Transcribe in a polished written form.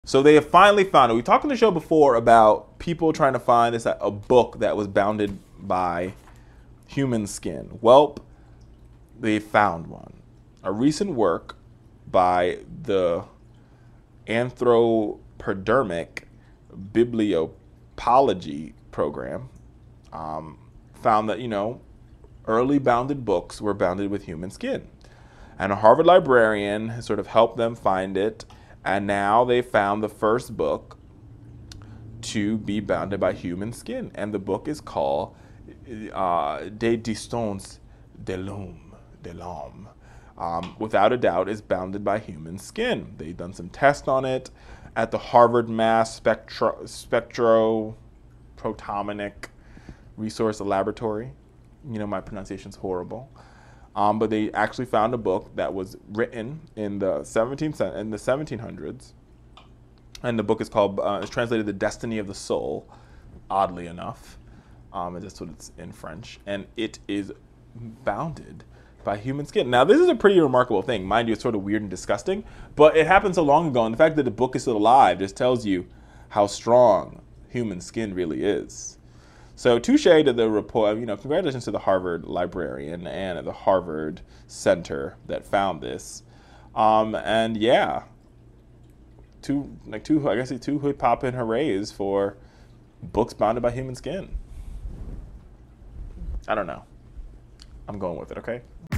So they have finally found it. We talked on the show before about people trying to find a book that was bounded by human skin. Well, they found one. A recent work by the anthropodermic bibliopegy program found that, early bounded books were bounded with human skin. And a Harvard librarian has sort of helped them find it. And now they found the first book to be bounded by human skin. And the book is called Des Distance de l'Homme. Without a doubt, is bounded by human skin. They've done some tests on it at the Harvard Mass Spectrophotomic Resource Laboratory. My pronunciation's horrible. But they actually found a book that was written in the 1700s, and the book is called, it's translated "The Destiny of the Soul," oddly enough. That's what it's in French, and it is bounded by human skin. Now, this is a pretty remarkable thing. Mind you, it's sort of weird and disgusting, but it happened so long ago, and the fact that the book is still alive just tells you how strong human skin really is. So touche to the report, congratulations to the Harvard librarian and the Harvard Center that found this. And yeah, two hip hop and hoorays for books bounded by human skin. I don't know. I'm going with it, okay?